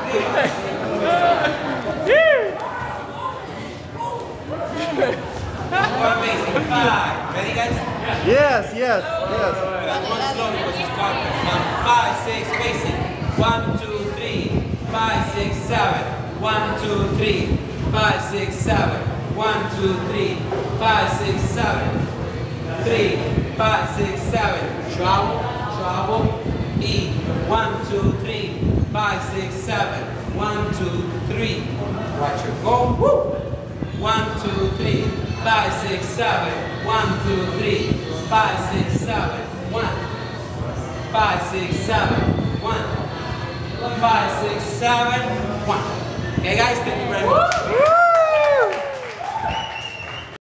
Amazing. 5. Ready, guys? Yes, yes, yes. One slow because it's confident. 5, 6, facing. 1, 2, 3. 5, 6, 7. 1, 2, 3. 5, 6, 7. 1, 2, 3. 5, 6, 7. 3, 5, 6, 7. Travel, travel. E. 1, 2, 3. 5, 6, 7. 1, 2, 3. Watch your go. Woo! 1, 2, 3. 5, 6, 7. 1, 2, 3. 5, 6, 7. 1. 5, 6, 7. 1. 5, 6, 7. 1. Okay, guys, thank you very much.